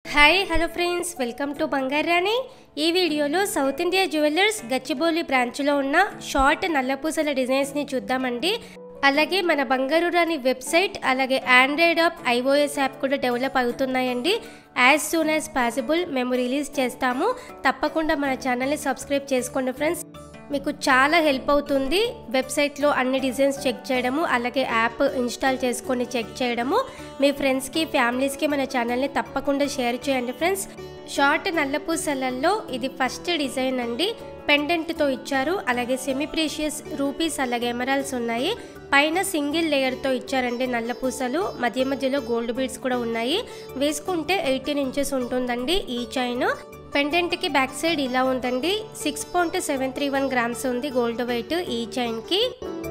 Hi hello friends, welcome to Bangarani. ఈ వీడియోలో south India jewellers Gachibowli బ్రాంచ్లో ఉన్న షార్ట్ నల్లపూసల డిజైన్స్ని చూద్దామండి. అలాగే మన బంగారు రాణి వెబ్సైట్, అలాగే ఆండ్రాయిడ్ యాప్, iOS యాప్ కూడా డెవలప్ అవుతున్నాయండి. యాజ్ సూన్ యాజ్ పాసిబుల్ మేము రిలీజ్ చేస్తాము. తప్పకుండా మన ఛానల్ని సబ్స్క్రైబ్ చేసుకోండి ఫ్రెండ్స్. మీకు చాలా హెల్ప్ అవుతుంది. వెబ్సైట్లో అన్ని డిజైన్స్ చెక్ చేయడము, అలాగే యాప్ ఇన్స్టాల్ చేసుకొని చెక్ చేయడము. మీ ఫ్రెండ్స్కి, ఫ్యామిలీస్కి మన ఛానల్ని తప్పకుండా షేర్ చేయండి ఫ్రెండ్స్. షార్ట్ నల్లపూసలలో ఇది ఫస్ట్ డిజైన్ అండి. పెండెంట్తో ఇచ్చారు, అలాగే సెమీ ప్రీషియస్ రూపీస్, అలాగే ఎమరాల్స్ ఉన్నాయి. పైన సింగిల్ లేయర్తో ఇచ్చారండి నల్లపూసలు. మధ్య మధ్యలో గోల్డ్ బీడ్స్ కూడా ఉన్నాయి. వేసుకుంటే 18 ఇంచెస్ ఉంటుందండి ఈ చైన్. పెండెంట్కి బ్యాక్ సైడ్ ఇలా ఉందండి. 6.731 గ్రామ్స్ ఉంది గోల్డ్ వెయిట్ ఈ చైన్కి.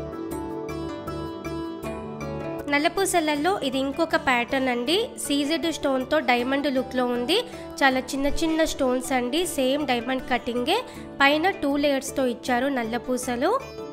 నల్లపూసలలో ఇది ఇంకొక ప్యాటర్న్ అండి. సీజెడ్ స్టోన్తో డైమండ్ లుక్లో ఉంది. చాలా చిన్న చిన్న స్టోన్స్ అండి, సేమ్ డైమండ్ కటింగే. పైన 2 లేయర్స్తో ఇచ్చారు నల్లపూసలు.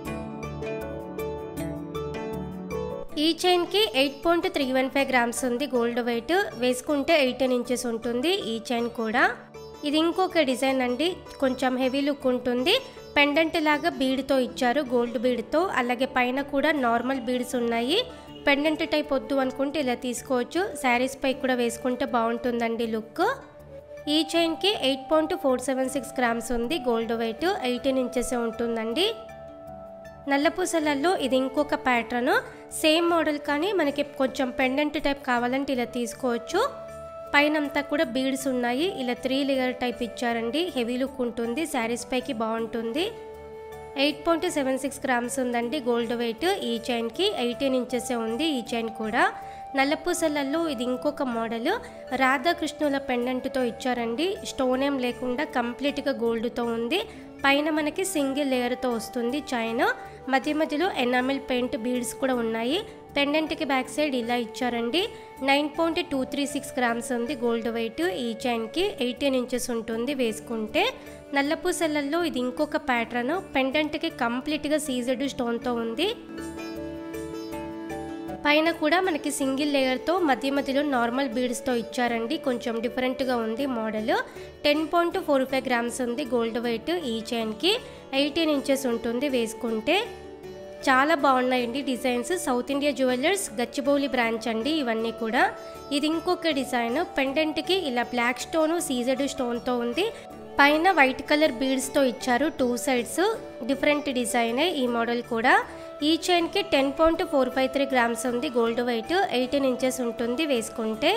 ఈ చైన్కి 8.315 గ్రామ్స్ ఉంది గోల్డ్ వెయిట్. వేసుకుంటే 18 ఇంచెస్ ఉంటుంది ఈ చైన్ కూడా. ఇది ఇంకొక డిజైన్ అండి, కొంచెం హెవీ లుక్ ఉంటుంది. పెండెంట్ లాగా బీడ్తో ఇచ్చారు, గోల్డ్ బీడ్తో. అలాగే పైన కూడా నార్మల్ బీడ్స్ ఉన్నాయి. పెండెంట్ టైప్ వద్దు అనుకుంటే ఇలా తీసుకోవచ్చు. శారీస్ పై కూడా వేసుకుంటే బాగుంటుందండి లుక్. ఈ చైన్కి 8.476 గ్రామ్స్ ఉంది గోల్డ్ వెయిట్. 18 ఇంచెస్ ఉంటుందండి. నల్లపూసలలో ఇది ఇంకొక ప్యాటర్న్, సేమ్ మోడల్ కానీ మనకి కొంచెం పెండెంట్ టైప్ కావాలంటే ఇలా తీసుకోవచ్చు. పైన అంతా కూడా బీడ్స్ ఉన్నాయి. ఇలా 3 లేయర్ టైప్ ఇచ్చారండి, హెవీ లుక్ ఉంటుంది. శారీస్ పైకి బాగుంటుంది. 8.76 గ్రామ్స్ ఉందండి గోల్డ్ వెయిట్ ఈ చైన్కి. 18 ఇంచెస్ ఉంది ఈ చైన్ కూడా. నల్లపూసలలో ఇది ఇంకొక మోడల్. రాధాకృష్ణుల పెండెంట్తో ఇచ్చారండి. స్టోన్ ఏం లేకుండా కంప్లీట్గా గోల్డ్తో ఉంది. పైన మనకి సింగిల్ లేయర్తో వస్తుంది చైన్. మధ్య మధ్యలో ఎనామిల్ పెయింట్ బీడ్స్ కూడా ఉన్నాయి. పెండెంట్కి బ్యాక్ సైడ్ ఇలా ఇచ్చారండి. 9.236 గ్రామ్స్ ఉంది గోల్డ్ వెయిట్ ఈ చైన్కి. 18 ఇంచెస్ ఉంటుంది వేసుకుంటే. నల్లపూసలలో ఇది ఇంకొక ప్యాటర్న్. పెండెంట్కి కంప్లీట్గా సీజెడ్ స్టోన్తో ఉంది. పైన కూడా మనకి సింగిల్ లేయర్తో, మధ్య మధ్యలో నార్మల్ బీడ్స్తో ఇచ్చారండి. కొంచెం డిఫరెంట్గా ఉంది మోడల్. 10.45 గ్రామ్స్ ఉంది గోల్డ్ వెయిట్ ఈ చైన్కి. 18 ఇంచెస్ ఉంటుంది వేసుకుంటే. చాలా బాగున్నాయండి designs. South India jewellers Gachibowli branch అండి ఇవన్నీ కూడా. ఇది ఇంకొక డిజైన్. పెండెంట్కి ఇలా బ్లాక్ స్టోన్, సీజెడ్ స్టోన్తో ఉంది. పైన వైట్ కలర్ బీడ్స్తో ఇచ్చారు 2 సైడ్స్. డిఫరెంట్ డిజైనే ఈ మోడల్ కూడా. ఈ చైన్కి 10.453 గ్రామ్స్ ఉంది గోల్డ్ వెయిట్. 18 ఇంచెస్ ఉంటుంది వేసుకుంటే.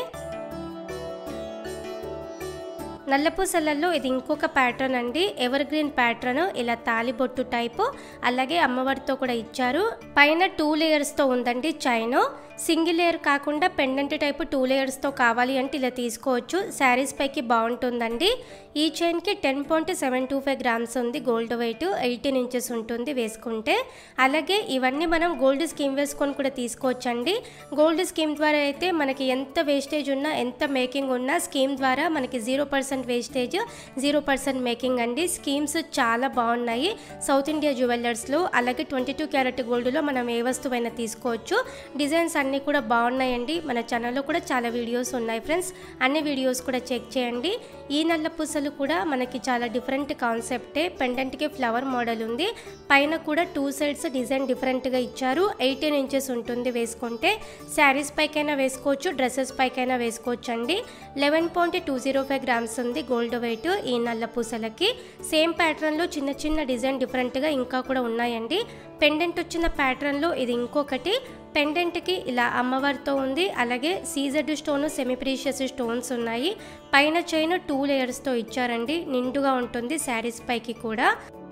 నల్లపూసలలో ఇది ఇంకొక ప్యాటర్న్ అండి, ఎవర్ గ్రీన్ ప్యాటర్న్. ఇలా తాలిబొట్టు టైపు, అలాగే అమ్మవారితో కూడా ఇచ్చారు. పైన 2 లేయర్స్తో ఉందండి చైన్. సింగిల్ లేయర్ కాకుండా పెండెంట్ టైపు 2 లేయర్స్తో కావాలి అంటే ఇలా తీసుకోవచ్చు. శారీస్ పైకి బాగుంటుందండి. ఈ చైన్కి 10.725 గ్రామ్స్ ఉంది గోల్డ్ వెయిట్. 18 ఇంచెస్ ఉంటుంది వేసుకుంటే. అలాగే ఇవన్నీ మనం గోల్డ్ స్కీమ్ వేసుకొని కూడా తీసుకోవచ్చండి. గోల్డ్ స్కీమ్ ద్వారా అయితే మనకి ఎంత వేస్టేజ్ ఉన్నా, ఎంత మేకింగ్ ఉన్నా, స్కీమ్ ద్వారా మనకి 0% వేస్టేజ్, 0% మేకింగ్ అండి. స్కీమ్స్ చాలా బాగున్నాయి సౌత్ ఇండియా జ్యువెలర్స్లో. అలాగే 22 క్యారెట్ గోల్డ్లో మనం ఏ వస్తువైనా తీసుకోవచ్చు. డిజైన్స్ అన్నీ కూడా బాగున్నాయండి. మన ఛానల్లో కూడా చాలా వీడియోస్ ఉన్నాయి ఫ్రెండ్స్. అన్ని వీడియోస్ కూడా చెక్ చేయండి. ఈ నల్లపూసలు కూడా మనకి చాలా డిఫరెంట్ కాన్సెప్టే. పెండెంట్కి ఫ్లవర్ మోడల్ ఉంది. పైన కూడా 2 సైడ్స్ డిజైన్ డిఫరెంట్గా ఇచ్చారు. 18 ఇంచెస్ ఉంటుంది వేసుకుంటే. శారీస్ పైకైనా వేసుకోవచ్చు, డ్రెస్సెస్ పైకైనా వేసుకోవచ్చు అండి. 11.205 గ్రామ్స్ ఉంది గోల్డ్ వెయిట్ ఈ నల్లపూసలకి. సేమ్ ప్యాటర్న్లో చిన్న చిన్న డిజైన్ డిఫరెంట్గా ఇంకా కూడా ఉన్నాయండి. పెండెంట్ వచ్చిన ప్యాటర్న్లో ఇది ఇంకొకటి. పెండెంట్కి ఇలా అమ్మవారితో ఉంది. అలాగే CZ stone, semi precious stones ఉన్నాయి. పైన చైన్ 2 లేయర్స్తో ఇచ్చారండి. నిండుగా ఉంటుంది శారీస్ పైకి కూడా.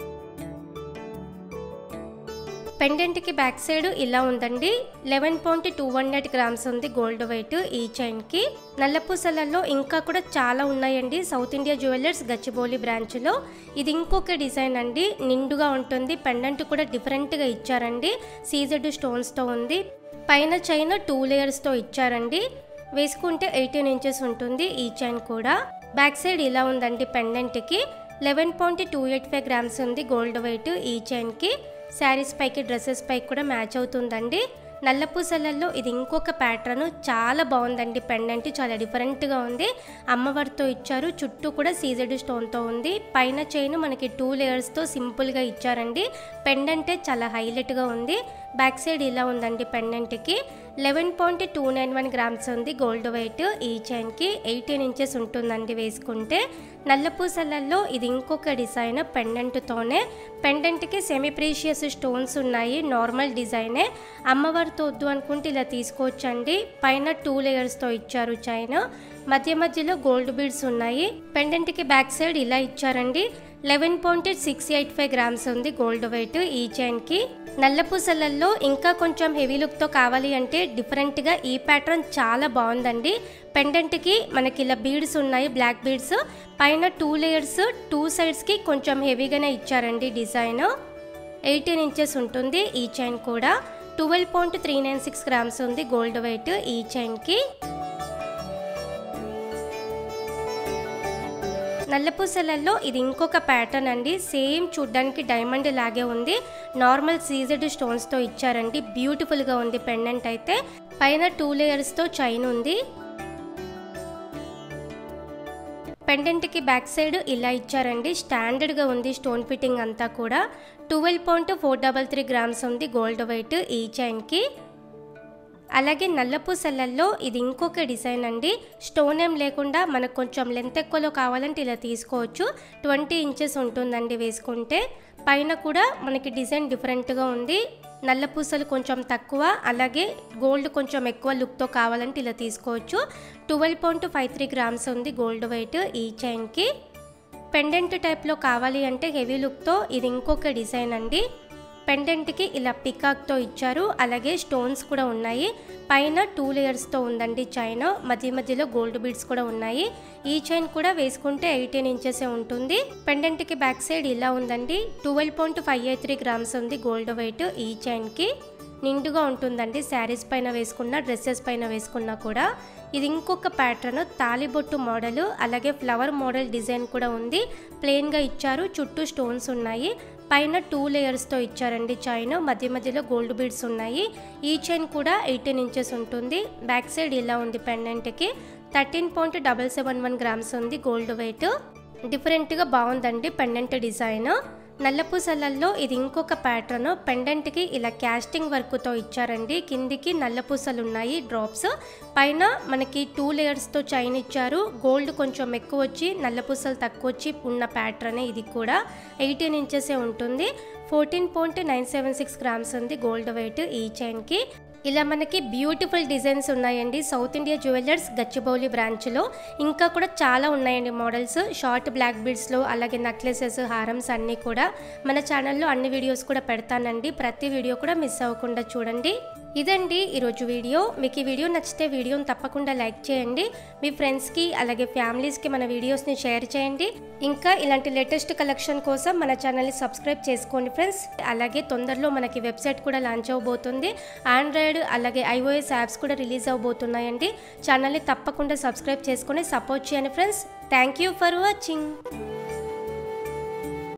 పెండెంట్కి బ్యాక్ సైడ్ ఇలా ఉందండి. 11.218 గ్రామ్స్ ఉంది గోల్డ్ వెయిట్ ఈ చైన్కి. నల్లపూసలలో ఇంకా కూడా చాలా ఉన్నాయండి సౌత్ ఇండియా జ్యువెలర్స్ గచ్చిబౌలి బ్రాంచ్లో. ఇది ఇంకొక డిజైన్ అండి, నిండుగా ఉంటుంది. పెండెంట్ కూడా డిఫరెంట్గా ఇచ్చారండి, సీజెడ్ స్టోన్స్తో ఉంది. పైన చైన్ 2 లేయర్స్తో ఇచ్చారండి. వేసుకుంటే 18 ఇంచెస్ ఉంటుంది ఈ చైన్ కూడా. బ్యాక్ సైడ్ ఇలా ఉందండి పెండెంట్కి. 11.285 గ్రామ్స్ ఉంది గోల్డ్ వెయిట్ ఈ చైన్కి. శారీస్ పైకి, డ్రెస్సెస్ పైకి కూడా మ్యాచ్ అవుతుందండి. నల్లపూసలలో ఇది ఇంకొక ప్యాటర్న్, చాలా బాగుందండి. పెండెంట్ చాలా డిఫరెంట్గా ఉంది. అమ్మవారితో ఇచ్చారు, చుట్టూ కూడా సీజెడ్ స్టోన్తో ఉంది. పైన చైన్ మనకి 2 లేయర్స్తో సింపుల్గా ఇచ్చారండి. పెండెంటే చాలా హైలైట్గా ఉంది. బ్యాక్ సైడ్ ఇలా ఉందండి. పెండెంట్కి 11.291 గ్రామ్స్ ఉంది గోల్డ్ వెయిట్. ఈ చైన్కి 18 ఇంచెస్ ఉంటుందండి వేసుకుంటే. నల్లపూసలలో ఇది ఇంకొక డిజైన్ పెండెంట్తోనే. పెండెంట్కి సెమీ ప్రీషియస్ స్టోన్స్ ఉన్నాయి, నార్మల్ డిజైనే. అమ్మవారితో వద్దు అనుకుంటే ఇలా తీసుకోవచ్చండి. పైన 2 లేయర్స్తో ఇచ్చారు చైన్, మధ్య మధ్యలో గోల్డ్ బీడ్స్ ఉన్నాయి. పెండెంట్కి బ్యాక్ సైడ్ ఇలా ఇచ్చారండి. 11.685 గ్రామ్స్ ఉంది గోల్డ్ వెయిట్ ఈ చైన్కి. నల్లపూసలలో ఇంకా కొంచెం హెవీ లుక్తో కావాలి అంటే డిఫరెంట్గా ఈ ప్యాటర్న్ చాలా బాగుందండి. పెండెంట్కి మనకి ఇలా బీడ్స్ ఉన్నాయి, బ్లాక్ బీడ్స్. పైన 2 లేయర్స్, 2 సైడ్స్కి కొంచెం హెవీగానే ఇచ్చారండి డిజైన్. 18 ఇంచెస్ ఉంటుంది ఈ చైన్ కూడా. 12.396 గ్రామ్స్ ఉంది గోల్డ్ వెయిట్ ఈ చైన్కి. నల్లపూసలలో ఇది ఇంకొక ప్యాటర్న్ అండి. సేమ్ చూడ్డానికి డైమండ్ లాగే ఉంది. నార్మల్ సీజెడ్ స్టోన్స్తో ఇచ్చారండి. బ్యూటిఫుల్గా ఉంది పెండెంట్ అయితే. పైన 2 లేయర్స్తో చైన్ ఉంది. పెండెంట్కి బ్యాక్ సైడ్ ఇలా ఇచ్చారండి. స్టాండర్డ్గా ఉంది స్టోన్ ఫిట్టింగ్ అంతా కూడా. 12.433 గ్రామ్స్ ఉంది గోల్డ్ వెయిట్ ఈ చైన్కి. అలాగే నల్లపూసలలో ఇది ఇంకొక డిజైన్ అండి. స్టోన్ ఏం లేకుండా మనకు కొంచెం లెంత్ ఎక్కువలో కావాలంటే ఇలా తీసుకోవచ్చు. 20 ఇంచెస్ ఉంటుందండి వేసుకుంటే. పైన కూడా మనకి డిజైన్ డిఫరెంట్గా ఉంది. నల్లపూసలు కొంచెం తక్కువ, అలాగే గోల్డ్ కొంచెం ఎక్కువ లుక్తో కావాలంటే ఇలా తీసుకోవచ్చు. 12.53 గ్రామ్స్ ఉంది గోల్డ్ వెయిట్ ఈ చైన్కి. పెండెంట్ టైప్లో కావాలి అంటే హెవీ లుక్తో ఇది ఇంకొక డిజైన్ అండి. పెండెంట్కి ఇలా పికాక్తో ఇచ్చారు, అలాగే స్టోన్స్ కూడా ఉన్నాయి. పైన 2 లేయర్స్తో ఉందండి చైన్, మధ్య మధ్యలో గోల్డ్ బీడ్స్ కూడా ఉన్నాయి. ఈ చైన్ కూడా వేసుకుంటే 18 ఇంచెసే ఉంటుంది. పెండెంట్కి బ్యాక్ సైడ్ ఇలా ఉందండి. 12.583 గ్రామ్స్ ఉంది గోల్డ్ వెయిట్ ఈ చైన్కి. నిండుగా ఉంటుందండి శారీస్ పైన వేసుకున్నా, డ్రెస్సెస్ పైన వేసుకున్నా కూడా. ఇది ఇంకొక ప్యాటర్న్ తాలిబొట్టు మోడల్, అలాగే ఫ్లవర్ మోడల్ డిజైన్ కూడా ఉంది. ప్లెయిన్గా ఇచ్చారు, చుట్టూ స్టోన్స్ ఉన్నాయి. పైన 2 లేయర్స్తో ఇచ్చారండి చైన్, మధ్య మధ్యలో గోల్డ్ బీడ్స్ ఉన్నాయి. ఈ చైన్ కూడా 18 ఇంచెస్ ఉంటుంది. బ్యాక్ సైడ్ ఇలా ఉంది. పెండెంట్కి 13.771 గ్రామ్స్ ఉంది గోల్డ్ వెయిట్. డిఫరెంట్గా బాగుందండి పెండెంట్ డిజైన్. నల్లపూసలలో ఇది ఇంకొక ప్యాటర్న్. పెండెంట్కి ఇలా క్యాస్టింగ్ వర్క్తో ఇచ్చారండి. కిందికి నల్లపూసలు ఉన్నాయి, డ్రాప్స్. పైన మనకి 2 లేయర్స్తో చైన్ ఇచ్చారు. గోల్డ్ కొంచెం ఎక్కువ వచ్చి నల్లపూసలు తక్కువ వచ్చి ఉన్న ప్యాటర్నే ఇది కూడా. 18 ఇంచెసే ఉంటుంది. 14.976 గ్రామ్స్ ఉంది గోల్డ్ వెయిట్ ఈ చైన్కి. ఇలా మనకి బ్యూటిఫుల్ డిజైన్స్ ఉన్నాయండి సౌత్ ఇండియా జ్యువెలర్స్ గచ్చిబౌలి బ్రాంచ్లో. ఇంకా కూడా చాలా ఉన్నాయండి మోడల్స్, షార్ట్ బ్లాక్ బీడ్స్లో, అలాగే నెక్లెసెస్, హారమ్స్ అన్నీ కూడా. మన ఛానల్లో అన్ని వీడియోస్ కూడా పెడతానండి. ప్రతి వీడియో కూడా మిస్ అవ్వకుండా చూడండి. ఇదండి ఈరోజు వీడియో. మీకు ఈ వీడియో నచ్చితే వీడియోని తప్పకుండా లైక్ చేయండి. మీ ఫ్రెండ్స్కి అలాగే ఫ్యామిలీస్కి మన వీడియోస్ని షేర్ చేయండి. ఇంకా ఇలాంటి లేటెస్ట్ కలెక్షన్ కోసం మన ఛానల్ని సబ్స్క్రైబ్ చేసుకోండి ఫ్రెండ్స్. అలాగే తొందరలో మనకి వెబ్సైట్ కూడా లాంచ్ అవబోతుంది. ఆండ్రాయిడ్ అలాగే iOS యాప్స్ కూడా రిలీజ్ అవబోతున్నాయండి. ఛానల్ని తప్పకుండా సబ్స్క్రైబ్ చేసుకొని సపోర్ట్ చేయండి friends. Thank you for watching.